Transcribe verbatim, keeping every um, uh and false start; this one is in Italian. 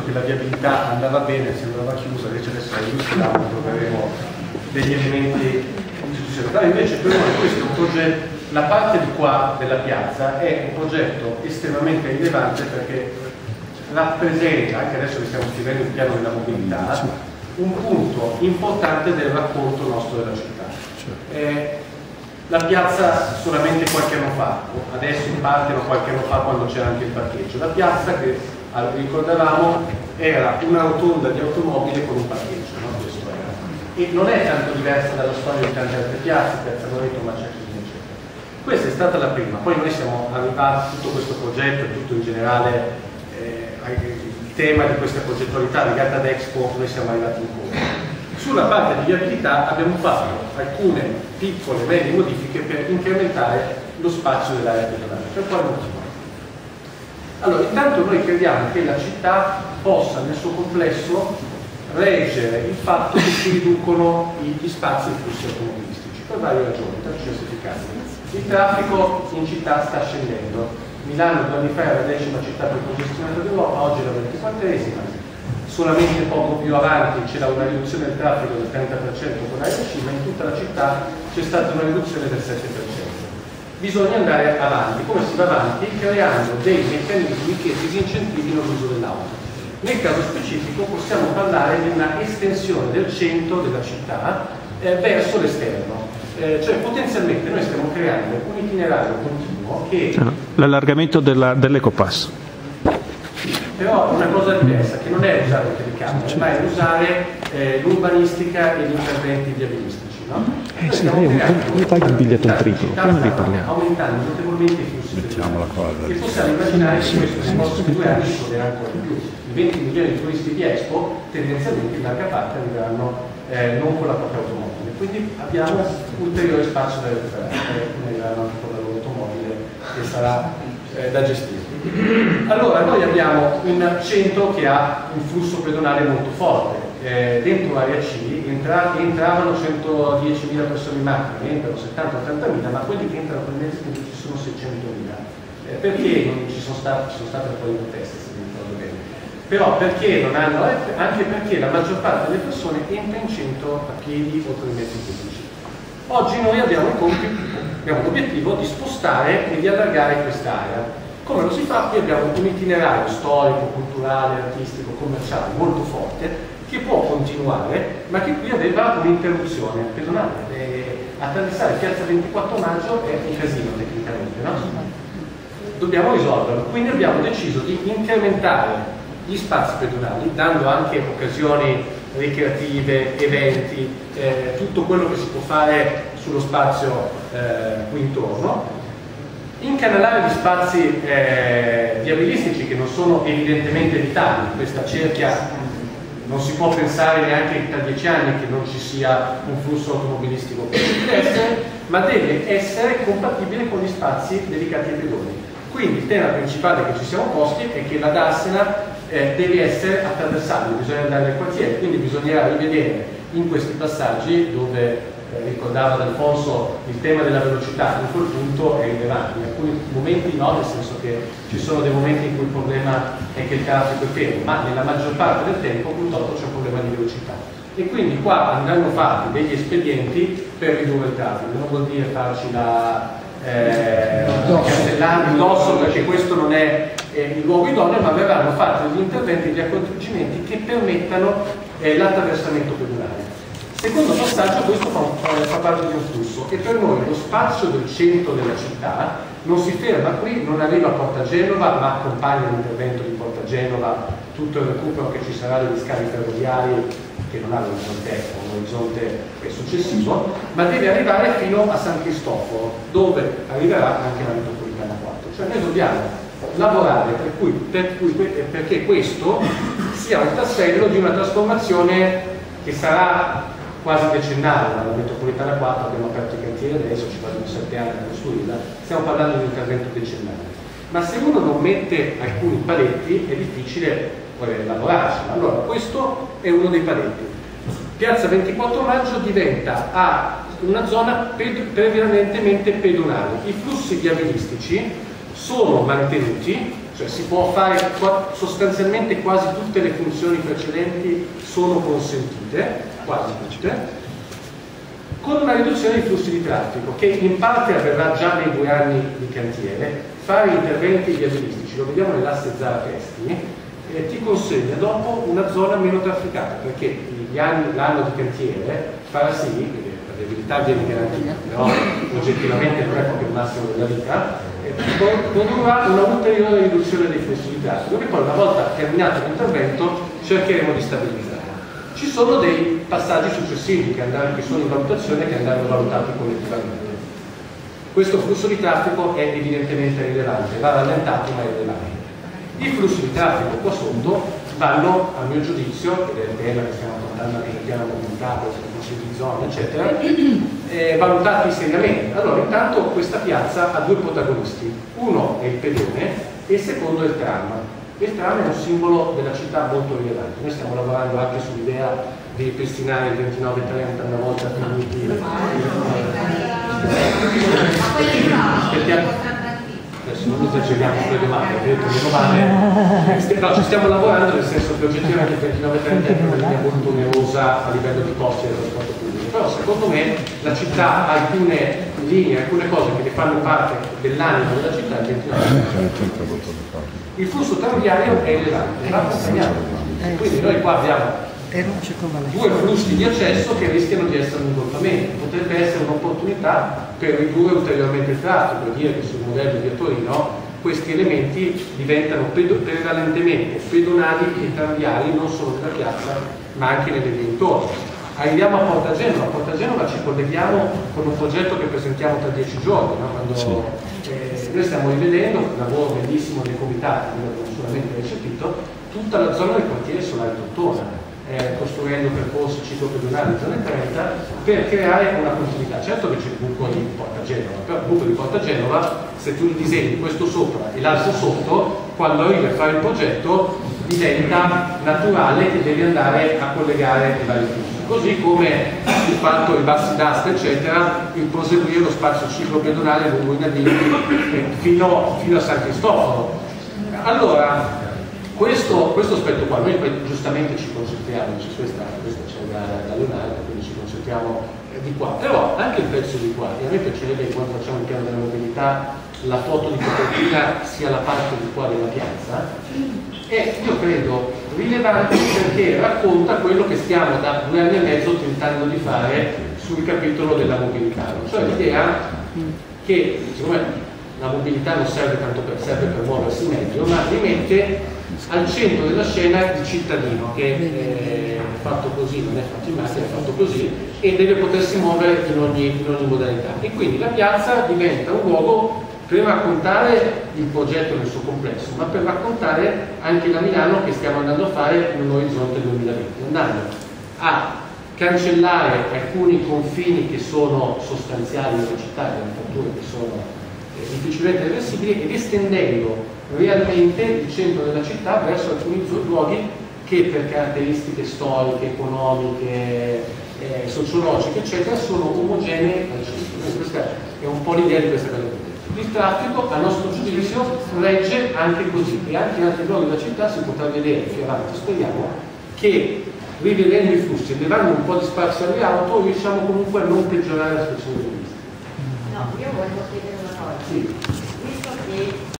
che la viabilità andava bene, sembrava chiusa, invece adesso è illustriamo, troveremo degli elementi istituzionali. Invece per noi questo è un progetto, la parte di qua della piazza è un progetto estremamente rilevante perché rappresenta, anche adesso che stiamo scrivendo il piano della mobilità, un punto importante del racconto nostro della città. Eh, la piazza solamente qualche anno fa, adesso in parte ma qualche anno fa quando c'era anche il parcheggio, la piazza che ricordavamo era una rotonda di automobili con un parcheggio, no? Questo era. E non è tanto diversa dalla storia di tante altre piazze, Piazza Loreto, Macerchino, eccetera. Questa è stata la prima, poi noi siamo arrivati, tutto questo progetto e tutto in generale eh, il tema di questa progettualità legata ad Expo, noi siamo arrivati in coda. Sulla parte di viabilità abbiamo fatto alcune piccole, medie modifiche per incrementare lo spazio dell'area pedonale. Per quale motivo? Allora, intanto noi crediamo che la città possa nel suo complesso reggere il fatto che si riducono gli spazi e i flussi automobilistici, per varie ragioni, tanto certificati. Il traffico in città sta scendendo. Milano due anni fa era la decima città più congestionata d'Europa, oggi è la ventiquattresima. Solamente poco più avanti c'era una riduzione del traffico del trenta per cento con l'area C, ma in tutta la città c'è stata una riduzione del sette per cento. Bisogna andare avanti. Come si va avanti? Creando dei meccanismi che disincentivino l'uso dell'auto. Nel caso specifico possiamo parlare di una estensione del centro della città eh, verso l'esterno. Eh, cioè potenzialmente noi stiamo creando un itinerario continuo che... L'allargamento dell'ecopass. Però è una cosa diversa, che non è usare le telecamere, ma è usare eh, l'urbanistica e gli interventi viabilistici. No? Eh sì, lei mi paghi il biglietto triplo, poi ne riparliamo. Aumentando notevolmente i flussi pedonali. E possiamo immaginare che questo nei prossimi due anni succederà ancora di più. I venti milioni di turisti di Expo tendenzialmente in larga parte arriveranno eh, non con la propria automobile. Quindi abbiamo ulteriore spazio da recuperare, arriveranno anche con la loro automobile che sarà eh, da gestire. Allora, noi abbiamo un centro che ha un flusso pedonale molto forte. Eh, dentro l'area C entra, entravano centodiecimila persone in macchina, entrano settanta ottantamila, ma quelli che entrano con i mezzi pubblici sono seicentomila. Eh, perché non ci sono state, ci sono state un po' di proteste, se mi ricordo bene. Però perché non hanno, anche perché la maggior parte delle persone entra in centro a piedi o con i mezzi pubblici. Oggi noi abbiamo l'obiettivo di spostare e di allargare quest'area. Come lo si fa? Qui abbiamo un itinerario storico, culturale, artistico, commerciale molto forte che può continuare, ma che qui aveva un'interruzione pedonale. Eh, attraversare Piazza ventiquattro maggio è un casino tecnicamente, no? Dobbiamo risolverlo. Quindi abbiamo deciso di incrementare gli spazi pedonali, dando anche occasioni ricreative, eventi, eh, tutto quello che si può fare sullo spazio eh, qui intorno. Incanalare gli spazi eh, viabilistici che non sono evidentemente vitabili. Questa cerchia non si può pensare neanche tra dieci anni che non ci sia un flusso automobilistico che deve essere, ma deve essere compatibile con gli spazi dedicati ai pedoni. Quindi il tema principale che ci siamo posti è che la Darsena eh, deve essere attraversabile, bisogna andare nel quartiere, quindi bisognerà rivedere in questi passaggi dove Eh, ricordava Alfonso il tema della velocità, in quel punto è rilevante, in alcuni momenti no, nel senso che ci sono dei momenti in cui il problema è che il traffico è fermo, ma nella maggior parte del tempo purtroppo c'è un problema di velocità. E quindi qua andranno fatti degli espedienti per ridurre il traffico, non vuol dire farci la eh, castellare addosso perché questo non è eh, il luogo idoneo, ma verranno fatti degli interventi di accorgimenti che permettano eh, l'attraversamento pedonale. Secondo passaggio, questo fa, fa parte di un flusso e per noi lo spazio del centro della città non si ferma qui, non arriva a Porta Genova, ma accompagna l'intervento di Porta Genova, tutto il recupero che ci sarà degli scavi ferroviari che non hanno un contesto, un orizzonte successivo, ma deve arrivare fino a San Cristoforo, dove arriverà anche la metropolitana quattro. Cioè noi dobbiamo lavorare per cui, per cui, perché questo sia un tassello di una trasformazione che sarà quasi decennale. La metropolitana quattro abbiamo aperto i cantieri adesso, ci vogliono sette anni a costruirla, stiamo parlando di un intervento decennale. Ma se uno non mette alcuni paletti è difficile eh, lavorarci. Allora questo è uno dei paletti. Piazza ventiquattro maggio diventa a una zona ped prevalentemente pedonale. I flussi viabilistici sono mantenuti, cioè si può fare sostanzialmente quasi tutte le funzioni precedenti sono consentite, quasi tutte, con una riduzione dei flussi di traffico che in parte avverrà già nei due anni di cantiere. Fare interventi viabilistici, lo vediamo nell'asse Zara Testi, eh, ti consegna dopo una zona meno trafficata, perché l'anno di cantiere farà sì che la viabilità viene garantita, però oggettivamente non è proprio il massimo della vita, eh, produrrà una ulteriore riduzione dei flussi di traffico che poi una volta terminato l'intervento cercheremo di stabilizzare. Ci sono dei passaggi successivi che, andranno, che sono in valutazione e che andranno valutati collettivamente. Questo flusso di traffico è evidentemente rilevante, va rallentato ma è rilevante. I flussi di traffico qua sotto vanno, a mio giudizio, ed è il tema che stiamo affrontando anche nel piano mobilità, questi consigli di zona, eccetera, eh, valutati seriamente. Allora, intanto questa piazza ha due protagonisti. Uno è il pedone e il secondo è il tram. Il tram è un simbolo della città molto rilevante. Noi stiamo lavorando anche sull'idea di ripristinare il ventinove trenta una volta finiti. Aspettiamo. Adesso non esageriamo con le domande, ho detto meno male. No, ci stiamo lavorando nel senso che oggettivamente il ventinove trenta è una linea molto onerosa a livello di costi del trasporto pubblico. Però secondo me la città ha alcune linee, alcune cose che ne fanno parte dell'anima della città, il ventinove trenta. Il flusso tranviario è rilevante, va accompagnato. Quindi noi qua abbiamo due flussi di accesso che rischiano di essere un ingolfamento. Potrebbe essere un'opportunità per ridurre ulteriormente il traffico, dire che sul modello di Torino questi elementi diventano prevalentemente pedonali e tranviari non solo nella piazza ma anche nelle vie intorno. Arriviamo a Porta Genova, a Porta Genova ci colleghiamo con un progetto che presentiamo tra dieci giorni, no? Quando, sì. eh, noi stiamo rivedendo un lavoro bellissimo dei comitati, che abbiamo solamente recepito, tutta la zona del quartiere Solare Tortona, eh, costruendo percorsi ciclopedonali in zone trenta per creare una continuità. Certo che c'è il buco di Porta Genova, però il buco di Porta Genova, se tu disegni questo sopra e l'altro sotto, quando arrivi a fare il progetto diventa naturale che devi andare a collegare i vari flussi. Così come il fatto i bassi d'asta eccetera, il proseguire lo spazio ciclopedonale lungo i Navigli fino, fino a San Cristoforo. Allora, questo, questo aspetto qua, noi poi giustamente ci concentriamo, questa, questa c'è da, da Leonardo, quindi ci concentriamo di qua, però anche il pezzo di qua, e a me piacerebbe che quando facciamo il piano della mobilità la foto di copertina sia la parte di qua della piazza, e io credo rilevante perché racconta quello che stiamo da due anni e mezzo tentando di fare sul capitolo della mobilità, cioè l'idea che secondo me la mobilità non serve tanto per, serve per muoversi meglio, ma rimette al centro della scena il cittadino che è fatto così, non è fatto in macchina, è fatto così e deve potersi muovere in ogni, in ogni modalità, e quindi la piazza diventa un luogo per raccontare il progetto nel suo complesso, ma per raccontare anche la Milano che stiamo andando a fare in un orizzonte duemilaventi, andando a cancellare alcuni confini che sono sostanziali nella città, delle fatture che sono eh, difficilmente reversibili, ed estendendo realmente il centro della città verso alcuni luoghi che per caratteristiche storiche, economiche, eh, sociologiche, eccetera, sono omogenei al centro. Questa è un po' l'idea di questa cosa. Il traffico, a nostro giudizio, regge anche così, e anche in altri luoghi della città si potrà vedere più avanti, speriamo, che rivedendo i flussi e levando un po' di spazio alle auto riusciamo comunque a non peggiorare la situazione di vista. No, io volevo chiedere